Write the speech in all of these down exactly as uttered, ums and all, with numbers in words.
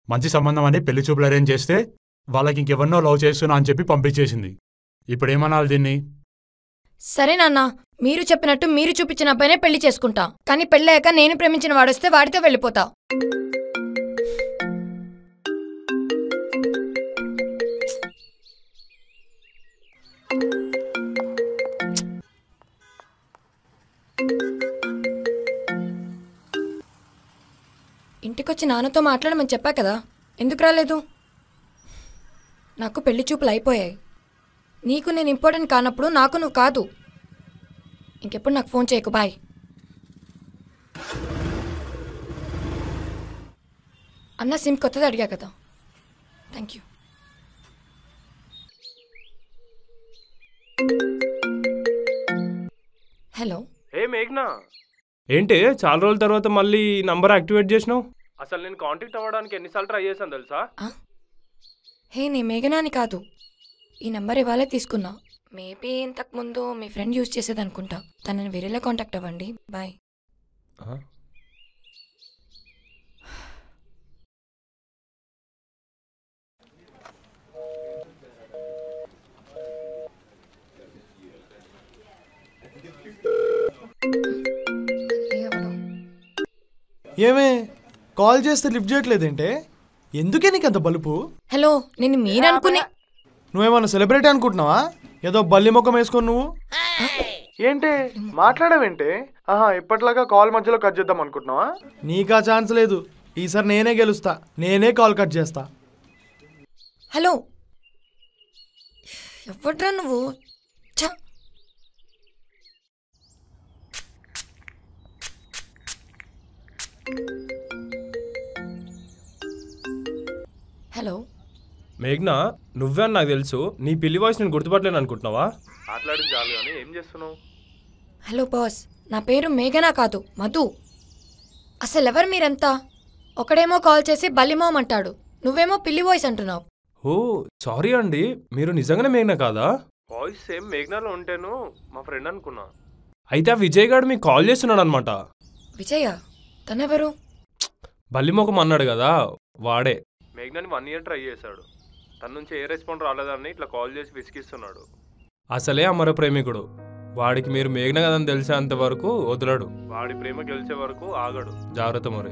మంచి సంబంధం అని పెళ్లి చూపులు అరేంజ్ చేస్తే వాళ్ళకి ఇంకెవరినో లవ్ చేస్తున్నా అని చెప్పి పంపించేసింది. ఇప్పుడేమనాలి దీన్ని? సరే నాన్న, మీరు చెప్పినట్టు మీరు చూపించిన అబ్బాయినే పెళ్లి చేసుకుంటా. కానీ పెళ్ళాక నేను ప్రేమించిన వాడొస్తే వాడితో వెళ్ళిపోతా. ఇంటికొచ్చి నాన్నతో మాట్లాడమని చెప్పా కదా, ఎందుకు రాలేదు? నాకు పెళ్లి చూపులు అయిపోయాయి. నీకు నేను ఇంపార్టెంట్ కానప్పుడు నాకు నువ్వు కాదు. ఇంకెప్పుడు నాకు ఫోన్ చేయకు. బాయ్. అన్న సిమ్ కొత్తది అడిగా కదా. Thank you. హలో. ఏ మేఘ్నా, ఏంటి చాలా రోజుల తర్వాత మళ్ళీ నంబర్ యాక్టివేట్ చేసినావు? అసలు నేను కాంటాక్ట్ అవ్వడానికి ఎన్నిసార్లు ట్రై చేశాను తెలుసా? హే, నీ మేఘనాని కాదు. ఈ నెంబర్ ఇవాళే తీసుకున్నా. మేబీ ఇంతకుముందు మీ ఫ్రెండ్ యూజ్ చేసేది అనుకుంటా. తనని వేరేలా కాంటాక్ట్ అవ్వండి. బాయ్. ఏమే కాల్ చేస్తే లిఫ్ట్ చేయట్లేదేంటే? ఎందుకే నీకు అంత బలుపు? హలో, నేను మీరు అనుకునే. నువ్వేమన్నా సెలబ్రిటీ అనుకుంటున్నావా? ఏదో బల్లి ముఖం వేసుకొని నువ్వు ఏంటే మాట్లాడవేంటే? ఆహా, ఇప్పట్లాగా కాల్ మధ్యలో కట్ చేద్దాం అనుకుంటున్నావా? నీకా ఛాన్స్ లేదు. ఈసారి నేనే గెలుస్తా. నేనే కాల్ కట్ చేస్తా. హలో, ఎవడ్రా నువ్వు? ఛ! హలో మేఘ్నా, నువ్వే అని నాకు తెలుసు. నీ పిల్లి వాయిస్ నేను గుర్తుపట్టలేను అనుకుంటున్నావా? మాట్లాడింది చాలు కానీ ఏం చేస్తున్నావు? హలో బాస్, నా పేరు మేఘనా కాదు, మధు. అసలు ఎవరు మీరంతా? ఒకడేమో కాల్ చేసి బల్లిమోం అంటాడు, నువ్వేమో పిల్లి వాయిస్ అంటున్నావు. ఓ సారీ అండి, మీరు నిజంగానే మేఘ్నా కాదా? వాయిస్ సేమ్ మేఘ్నాలో ఉంటేను మా ఫ్రెండ్ అనుకున్నా. అయితే ఆ విజయ్ గారు మీకు కాల్ చేస్తున్నాడు అనమాట. విజయ? తనెవరు? బల్లిమోకం అన్నాడు కదా, వాడే. మేఘ్నాని వన్ ఇయర్ ట్రై చేశాడు. తన నుంచి ఏ రెస్పాండ్ రాలేదని ఇట్లా కాల్ చేసి విసిగిస్తున్నాడు. అసలే అమర ప్రేమికుడు. వాడికి మీరు మేఘ్నా కదని తెలిసేంత వరకు వదలడు. వాడి ప్రేమ గెలిచే వరకు ఆగడు. జాగ్రత్త మరి.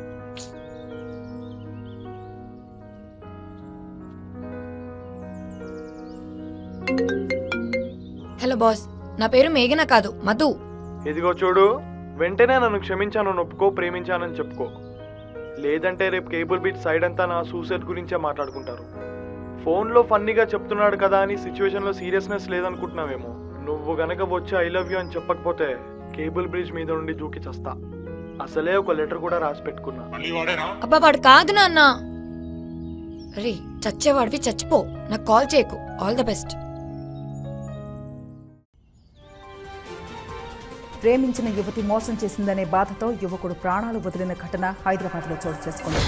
హలో బాస్, నా పేరు మేఘనా కాదు, మధు. ఇదిగో చూడు, వెంటనే నన్ను క్షమించాను ఒప్పుకో, ప్రేమించానని చెప్పుకో. లేదంటే రేపు కేబుల్ బీచ్ సైడ్ అంతా నా సూసైడ్ గురించే మాట్లాడుకుంటారు. ఫోన్లో ఫన్నీగా చెప్తున్నాడు కదా అని సిచ్యువేషన్లో సీరియస్నెస్ లేదనుకుంటున్నావేమో. నువ్వు గనక వచ్చి ఐ లవ్ యూ అని చెప్పకపోతే కేబుల్ బ్రిడ్జ్ మీద నుండి దూకి చస్తా. అసలే ఒక లెటర్ కూడా రాసి పెట్టుకున్నా. అబ్బా వాడు కాదు నాన్న. రే, చచ్చేవాడివి చచ్చిపో, నాకు కాల్ చేయకు. All the best. ప్రేమించిన యువతి మోసం చేసిందనే బాధతో యువకుడు ప్రాణాలు వదిలిన ఘటన హైదరాబాద్లో చోటు చేసుకుంది.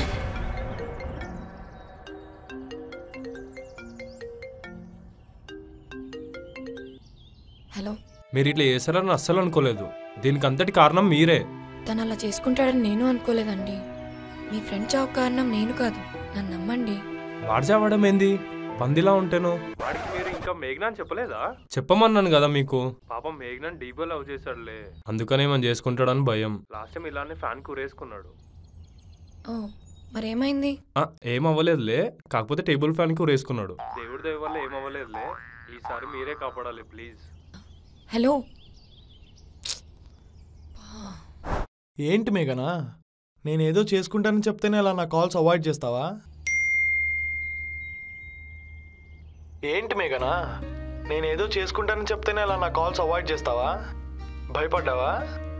హలో. మీరు ఇట్లా చేశారని అస్సలు అనుకోలేదు. దీనికి అంతటి కారణం మీరే. తను అలా చేసుకుంటాడని నేను అనుకోలేదండి. మీ ఫ్రెండ్ చావు కారణం నేను కాదు, నన్ను నమ్మండి. వాడు చావడం ఏంది? పందిలా ఉంటేను. వాడికి మీరు ఇంకా మేఘ్నాని చెప్పలేదా? చెప్పమన్నాను కదా మీకు. పాపం మేఘ్నాని డీప్గా లవ్ చేశాడులే, అందుకనే మనం చేసుకుంటాడని భయం. లాస్ట్ టైం ఇలానే ఫ్యాన్ కూరేసుకున్నాడు. ఓ, మరేమైంది? ఏమవ్వలేదులే, కాకపోతే టేబుల్ ఫ్యాన్ కూరేసుకున్నాడు. దేవుడి దయ వల్ల ఏమవ్వలేదులే. ఈసారి మీరే కాపాడాలి ప్లీజ్. హలో. ఏంటి మేఘనా, నేనేదో చేసుకుంటానని చెప్తేనే అలా నా కాల్స్ అవాయిడ్ చేస్తావా? ఏంటి మేఘనా, నేనేదో చేసుకుంటానని చెప్తేనే అలా నా కాల్స్ అవాయిడ్ చేస్తావా? భయపడ్డావా?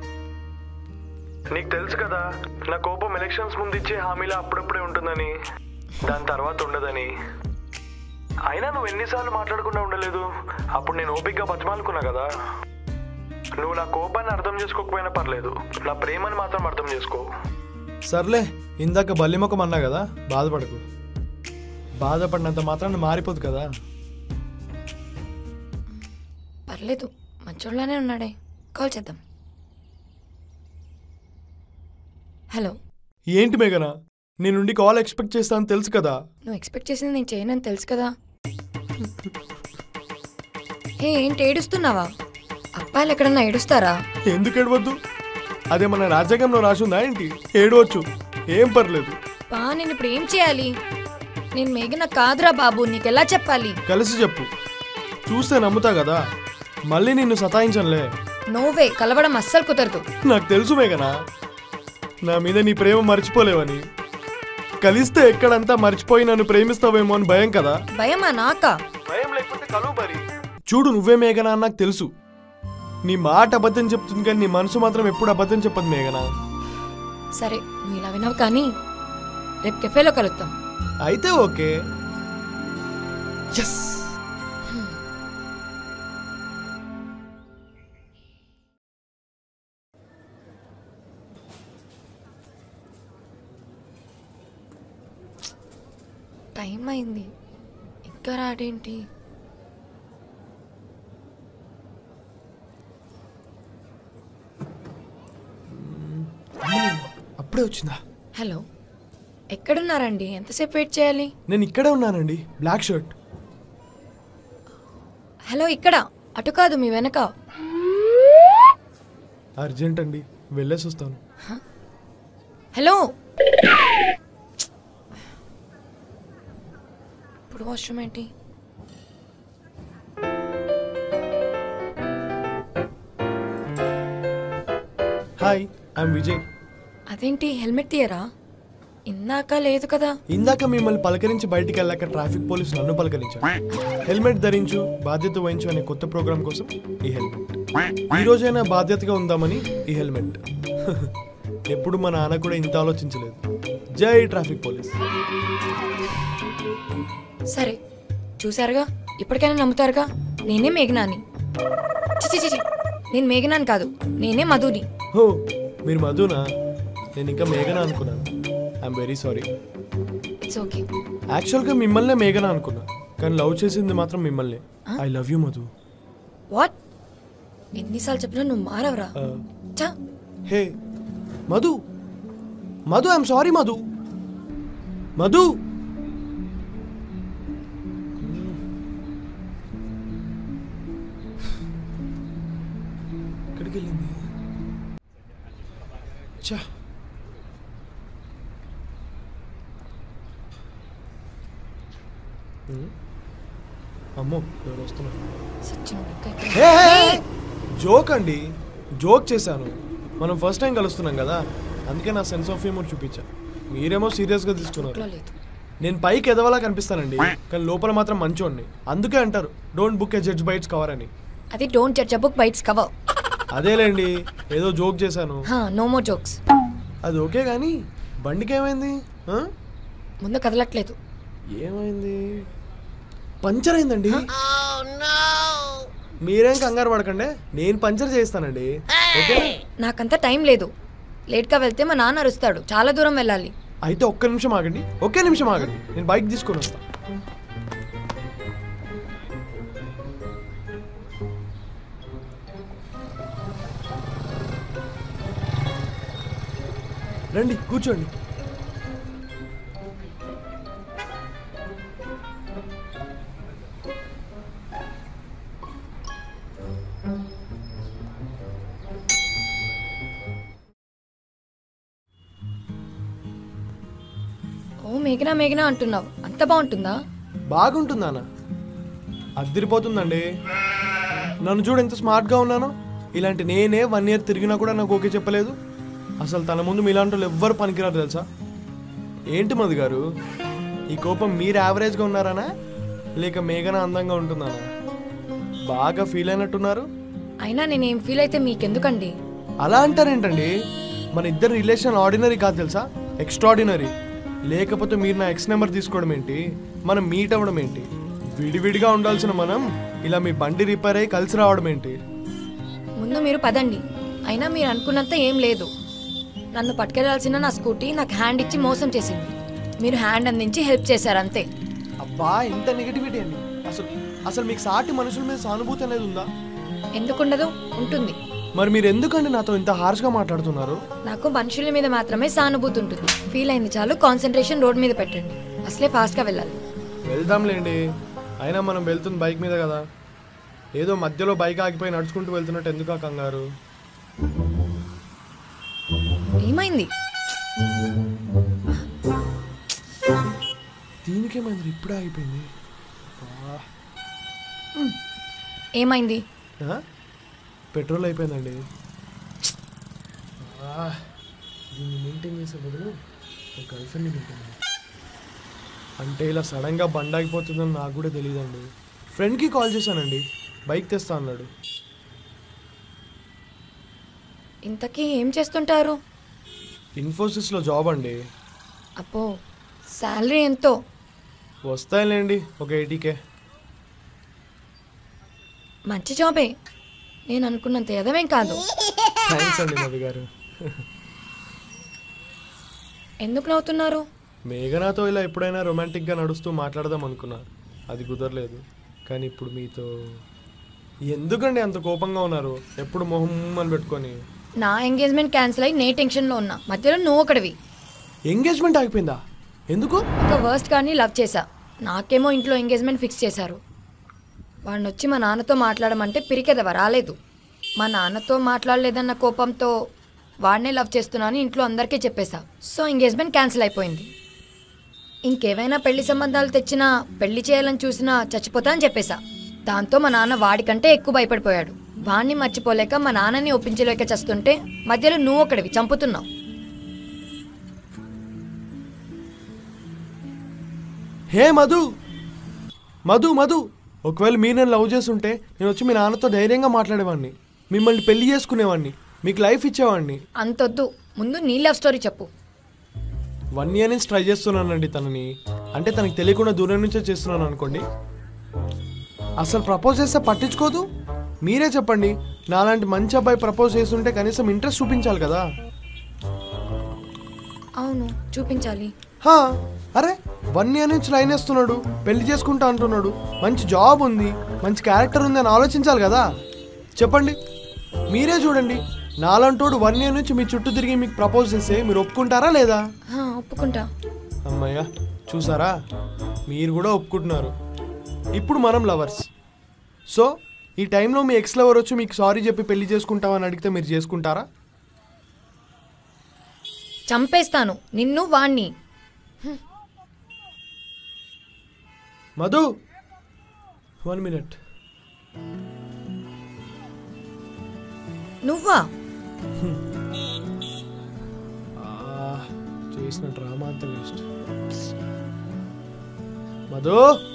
నీకు తెలుసు కదా నా కోపం ఎలక్షన్స్ ముందు ఇచ్చే హామీలా అప్పుడప్పుడే ఉంటుందని, దాని తర్వాత ఉండదని. అయినా నువ్వు ఎన్నిసార్లు మాట్లాడకుండా ఉండలేదు. అప్పుడు నేను ఓపికగా బతిమాలుకున్నా కదా. నువ్వు నా కోపాన్ని అర్థం చేసుకోకపోయినా పర్లేదు, నా ప్రేమని మాత్రం అర్థం చేసుకో. సర్లే, ఇందాక బల్లిముఖం అన్నా కదా, బాధపడకు. బాధపడినంత మాత్రాన్ని మారిపోదు కదా. పర్లేదు, మంచోళ్ళనే ఉన్నాడే. కాల్ చేద్దాం. హలో. ఏంటి మేఘనా, నీ నుండి కాల్ ఎక్స్పెక్ట్ చేస్తాను తెలుసు కదా. నువ్వు ఎక్స్పెక్ట్ చేసింది నేను చేయనని తెలుసు కదా. ఏ ఏంటి ఏడుస్తున్నావా? అబ్బాయిలు ఎక్కడన్నా ఏడుస్తారా? ఎందుకు ఏడవద్దు? అదే మన రాజ్యాంగంలో రాసుందా ఏంటి? ఏడవచ్చు, ఏం పర్లేదు. బా నేను ఇప్పుడు ఏం చేయాలి? నేను మేఘన కాదురా బాబు, నీకెలా చెప్పాలి? కలిసి చెప్పు, చూస్తే నమ్ముతా కదా. మళ్ళీ నిన్ను సతాయించనులే. నోవే, కలవడం అస్సలు కుదరదు. నాకు తెలుసు మేఘనా, నా మీద నీ ప్రేమ మర్చిపోలేవని. కలిస్తే ఎక్కడంతా మర్చిపోయి నన్ను ప్రేమిస్తావేమో అని భయం కదా. భయమా? నాకా? భయం లేకపోతే కలువు మరి. చూడు, నువ్వే మేఘనా అని నాకు తెలుసు. నీ మాట అబద్ధం చెప్తుంది కానీ నీ మనసు మాత్రం ఎప్పుడు అబద్ధం చెప్పదు మేఘనా. సరే, నువ్వు ఇలా వినవు కానీ రేపు కెఫేలో కలుద్దాం. అయితే ఓకే. ఎస్. టైం అయింది, ఇంకా రాడేంటి? అప్పుడే వచ్చిందా? హలో, ఎక్కడున్నారండి? ఎంతసేపు వెయిట్ చేయాలి? నేను ఇక్కడే ఉన్నానండి, బ్లాక్ షర్ట్. హలో, ఇక్కడ అటు కాదు, మీ వెనక. అర్జెంట్ అండి, వెళ్ళేసి వస్తాను. హలో, ఇప్పుడు వాష్రూమ్ ఏంటి? Hi, I'm Vijay. అదేంటి హెల్మెట్ తీయరా? ఇందాక లేదు కదా. ఇందాక మిమ్మల్ని పలకరించి బయటికి వెళ్ళాక ట్రాఫిక్ పోలీసు నన్ను పలకరించారు. హెల్మెట్ ధరించు, బాధ్యత వహించు అనే కొత్త ప్రోగ్రామ్ కోసం ఈ హెల్మెట్. ఈ రోజైనా బాధ్యతగా ఉందామని ఈ హెల్మెట్. ఎప్పుడు మా నాన్న కూడా ఇంత ఆలోచించలేదు. జై ట్రాఫిక్ పోలీస్. సరే, చూసారుగా, ఇప్పటికైనా నమ్ముతారుగా నేనే మేఘనాని. చిచి చిచి, నేను మేఘనాని కాదు, నేనే మధుని. హో, మీరు మధునా? నేను ఇంకా మేఘనా అనుకున్నాను. I'm very sorry. It's okay. యాక్చువల్గా మిమ్మల్నే మేఘనా అనుకున్నా, కానీ లవ్ చేసింది మాత్రం మిమ్మల్ని. I love you Madhu. What? ఎన్నిసార్లు చెప్పినా నువ్వు మారవరా? చా. Hey Madhu, Madhu, I'm sorry Madhu. Madhu, ఎక్కడికి వెళ్ళింది? చా. అమ్మో, ఎవరు వస్తున్నారు? జోక్ అండి, జోక్ చేశాను. మనం ఫస్ట్ టైం కలుస్తున్నాం కదా, అందుకే నా సెన్స్ ఆఫ్ హ్యూమర్ చూపించా. మీరేమో సీరియస్గా తీసుకున్నారు. నేను పైకి ఎదవలా కనిపిస్తానండి, కానీ లోపల మాత్రం మంచోండి. అందుకే అంటారు don't book a judge by its cover అని. అది don't judge book by its cover. అదేలేండి, ఏదో జోక్ చేశాను. No more jokes. అది ఓకే, కానీ బండికి ఏమైంది? ముందు కదలట్లేదు. ఏమైంది? పంచర్ అయిందండి. మీరేం కంగారు పడకండి, నేను పంచర్ చేస్తానండి. ఓకే, నాకంత టైం లేదు. లేట్గా వెళ్తే మా నాన్న అరుస్తాడు. చాలా దూరం వెళ్ళాలి. అయితే ఒక్క నిమిషం ఆగండి, ఒకే నిమిషం ఆగండి, నేను బైక్ తీసుకొని వస్తా. రండి, కూర్చోండి. ఓ మేఘనా మేఘనా అంటున్నావు, అంత బాగుంటుందా? బాగుంటుందానా? అద్దరిపోతుందండి. నన్ను చూడు ఎంత స్మార్ట్గా ఉన్నానో. ఇలాంటి నేనే వన్ ఇయర్ తిరిగినా కూడా నాకు ఓకే చెప్పలేదు. అసలు తన ముందు మీలాంటి వాళ్ళు ఎవ్వరు పనికిరారు తెలుసా. ఏంటి మధు గారు, ఈ కోపం మీరు యావరేజ్గా ఉన్నారానా లేక మేఘన అందంగా ఉంటుందానా? బాగా ఫీల్ అయినట్టున్నారు. అయినా నేనేం ఫీల్ అయితే మీకెందుకండి? అలా అంటారేంటండి? మన ఇద్దరు రిలేషన్ ఆర్డినరీ కాదు తెలుసా, ఎక్స్ట్రాడినరీ. లేకపోతే మీరు నా ఎక్స్ నెంబర్ తీసుకోవడం ఏంటి, మనం మీట్ అవ్వడం ఏంటి? విడివిడిగా ఉండాల్సిన మనం ఇలా మీ బండి రిపేర్ అయ్యి కలిసి రావడం ఏంటి? ముందు మీరు పదండి. అయినా మీరు అనుకున్నంత ఏం లేదు. నన్ను పట్టుకెళ్లాల్సిన నా స్కూటీ నాకు హ్యాండ్ ఇచ్చి మోసం చేసింది. మీరు హ్యాండ్ అందించి హెల్ప్ చేశారు అంతే. అబ్బా, ఇంత నెగటివిటీ అండి. అసలు అసలు మీకు సాటి మనుషుల మీద సానుభూతి అనేది ఉందా? ఎందుకుండదు? ఉంటుంది. మరి మీరు ఎందుకండి నాతో ఇంత హార్ష్గా మాట్లాడుతున్నారు? నాకు మనుషుల మీద మాత్రమే సానుభూతి ఉంటుంది. ఫీల్ అయింది చాలు, కాన్సన్ట్రేషన్ రోడ్ మీద పెట్టండి. అసలే ఫాస్ట్గా వెళ్ళాలి. వెళ్దాంలేండి, అయినా మనం వెళ్తుంది బైక్ మీద కదా. ఏదో మధ్యలో బైక్ ఆగిపోయి నడుచుకుంటూ వెళ్తున్నట్టు ఎందుకు కంగారు? ఏమైంది? దీనికేమైంది? ఇప్పుడే ఆగిపోయింది. ఏమైంది? పెట్రోల్ అయిపోయిందండి. దీన్ని మెయింటైన్ చేసే బదులు ఒక గర్ల్ ఫ్రెండ్ని మెయింటైన్ చేయాలి. అంటే ఇలా సడన్గా బండి ఆగిపోతుందని నాకు కూడా తెలియదండి. ఫ్రెండ్కి కాల్ చేశానండి, బైక్ తెస్తా అన్నాడు. ఇంతకీ ఏం చేస్తుంటారు? ఇన్ఫోసిస్లో జాబ్ అండి. అప్పో, శాలరీ ఎంతో? వస్తాయిలేండి, ఒక ఎయిటీకే. మంచి జాబే, నేను అనుకున్నంత ఎదవేం కాదు. థ్యాంక్స్ అండి మధు గారు. ఎందుకు నవ్వుతున్నారు? మేఘనాతో ఇలా ఎప్పుడైనా రొమాంటిక్గా నడుస్తూ మాట్లాడదాం అనుకున్నా, అది కుదరలేదు. కానీ ఇప్పుడు మీతో ఎందుకండి అంత కోపంగా ఉన్నారు? ఎప్పుడు మొహం అని పెట్టుకొని. నా ఎంగేజ్మెంట్ క్యాన్సిల్ అయ్యి నే టెన్షన్లో ఉన్నా, మధ్యలో నువ్వు ఒకటివి. ఎంగేజ్మెంట్ ఆగిపోయిందా? ఎందుకు? ఒక వర్స్ట్ గారిని లవ్ చేశా, నాకేమో ఇంట్లో ఎంగేజ్మెంట్ ఫిక్స్ చేశారు. వాడిని వచ్చి మా నాన్నతో మాట్లాడమంటే పిరికెదవా రాలేదు. మా నాన్నతో మాట్లాడలేదన్న కోపంతో వాడినే లవ్ చేస్తున్నాను ఇంట్లో అందరికీ చెప్పేశా. సో ఎంగేజ్మెంట్ క్యాన్సిల్ అయిపోయింది. ఇంకేవైనా పెళ్లి సంబంధాలు తెచ్చినా పెళ్లి చేయాలని చూసినా చచ్చిపోతా అని చెప్పేశా. దాంతో మా నాన్న వాడికంటే ఎక్కువ భయపడిపోయాడు. వాణ్ణి మర్చిపోలేక మా నాన్నని ఒప్పించలేక చస్తుంటే మధ్యలో నువ్వు ఒకడివి చంపుతున్నావు. హే మధు, మధు మధు ఒకవేళ మీరు నేను లవ్ చేస్తుంటే నేను వచ్చి మీ నాన్నతో ధైర్యంగా మాట్లాడేవాడిని, మిమ్మల్ని పెళ్లి చేసుకునేవాడిని, మీకు లైఫ్ ఇచ్చేవాడిని. అంతొద్దు, ముందు నీ లవ్ స్టోరీ చెప్పు. వన్ ఇయర్ నుంచి ట్రై చేస్తున్నానండి తనని. అంటే తనకి తెలియకుండా దూరం నుంచే చేస్తున్నాను అనుకోండి. అసలు ప్రపోజ్ చేస్తే పట్టించుకోదు. మీరే చెప్పండి, నాలాంటి మంచి అబ్బాయి ప్రపోజ్ చేస్తుంటే కనీసం ఇంట్రెస్ట్ చూపించాలి కదా. అవును, చూపించాలి. హా, అరే వన్ ఇయర్ నుంచి లైన్ వేస్తున్నాడు, పెళ్లి చేసుకుంటా అంటున్నాడు, మంచి జాబ్ ఉంది, మంచి క్యారెక్టర్ ఉంది అని ఆలోచించాలి కదా. చెప్పండి, మీరే చూడండి, నాలంటోడు వన్ ఇయర్ నుంచి మీ చుట్టూ తిరిగి మీకు ప్రపోజ్ చేస్తే మీరు ఒప్పుకుంటారా లేదా? ఒప్పుకుంటా. అమ్మయ్య, చూసారా, మీరు కూడా ఒప్పుకుంటున్నారు. ఇప్పుడు మనం లవర్స్. సో ఈ టైంలో మీ ఎక్స్ లవర్ వచ్చి మీకు సారీ చెప్పి పెళ్లి చేసుకుంటామని అడిగితే మీరు చేసుకుంటారా? చంపేస్తాను నిన్ను వాణ్ణి. Madhu, one minute. నువ్వా? చేసిన డ్రామా అంతా వేస్ట్. మధు,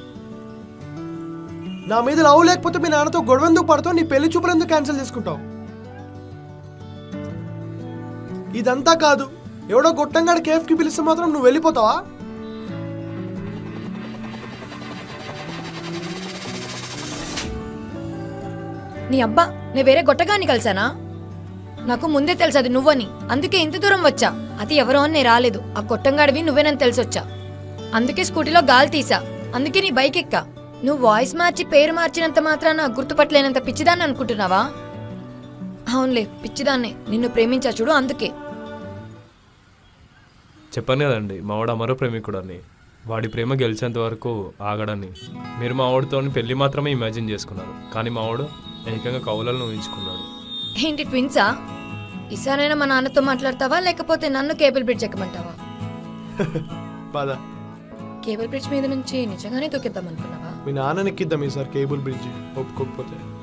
నా మీద లవ్ లేకపోతే మీ నాన్నతో గొడవ ఎందుకు పడతావు? నీ పెళ్లి చూపులు ఎందుకు క్యాన్సిల్ చేసుకుంటావు? ఇదంతా కాదు, ఎవడో గొట్టంగాడు కేఫ్కి పిలిస్తే మాత్రం నువ్వు వెళ్ళిపోతావా? నీ అబ్బా, నేను వేరే గొట్టగాన్ని కలిసానా? నాకు ముందే తెలుసు అది నువ్వని, అందుకే ఇంత దూరం వచ్చా. అది ఎవరో అని నేను రాలేదు, ఆ గొట్టంగాడివి నువ్వేనని తెలిసొచ్చా. అందుకే స్కూటీలో గాలి తీసా, అందుకే నీ బైక్ ఎక్కా. నువ్వు వాయిస్ మార్చి పేరు మార్చినంత మాత్రాన గుర్తుపట్టలేనంత పిచ్చిదాన్ని అనుకుంటున్నావా? అవునులే, పిచ్చిదాన్నే. నిన్ను ప్రేమించా చూడు, అందుకే. చెప్పాను కదండి, మావాడు అమర ప్రేమికుడు అని. వాడి ప్రేమ గెలిచేంత వరకు ఆగడని. మీరు మా వాడితో పెళ్లి మాత్రమే ఇమాజిన్ చేసుకున్నారు, కానీ మావాడు ఏకంగా కౌలను ఊహించుకున్నాడు. ఏంటి ట్విన్సా? ఈసారైనా మా నాన్నతో మాట్లాడతావా, లేకపోతే నన్ను కేబుల్ బ్రిడ్జ్ ఎక్కమంటావా? కేబుల్ బ్రిడ్జ్ మీద నుంచి నిజంగానే తొక్కిద్దాం అనుకున్నావా? మీ నాన్నని ఎక్కిద్దాం ఈసారి కేబుల్ బ్రిడ్జ్, ఒప్పుకోకపోతే.